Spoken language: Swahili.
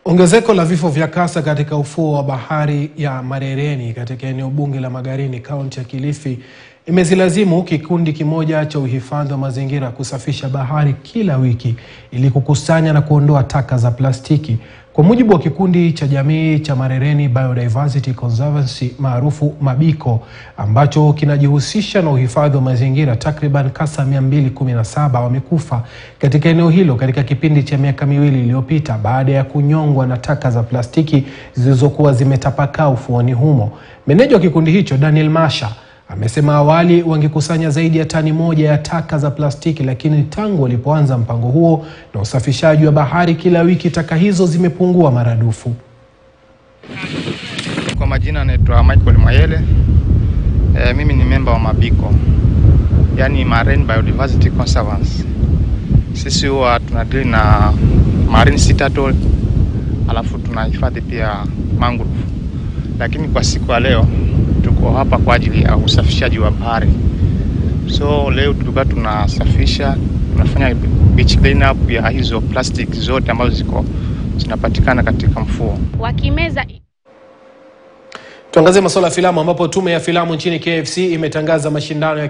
Ongezeko la vifo vya kasa katika ufuo wa bahari ya Marereni katika eneo bunge la Magarini, kaunti ya Kilifi, imezilazimu kikundi kimoja cha uhifadhi wa mazingira kusafisha bahari kila wiki ili kukusanya na kuondoa taka za plastiki. Kwa mujibu wa kikundi cha jamii cha Marereni Biodiversity Conservancy maarufu Mabiko, ambacho kinajihusisha na uhifadhi wa mazingira, takriban kasa 217 wamekufa katika eneo hilo katika kipindi cha miaka miwili iliyopita baada ya kunyongwa na taka za plastiki zilizokuwa zimetapakaa ufuoni humo. Meneja wa kikundi hicho, Daniel Masha, amesema awali wangekusanya zaidi ya tani 1 ya taka za plastiki, lakini tangu walipoanza mpango huo na usafishaji wa bahari kila wiki, taka hizo zimepungua maradufu. Kwa majina naitwa Michael Mayele. Mimi ni member wa Mabiko, yani Marine Biodiversity Conservancy. Sisi huwa tunadili na marine sea turtle, alafu tunahifadhi pia mangrove. Lakini kwa siku ya leo tuko hapa kwa ajili ya usafishaji wa bahari. So leo tulikuwa tunasafisha, tunafanya beach clean up ya hizo plastic zote ambazo zinapatikana katika mfuo. Wakimeza. Tuangazie masuala ya filamu, ambapo tume ya filamu nchini KFC imetangaza mashindano ya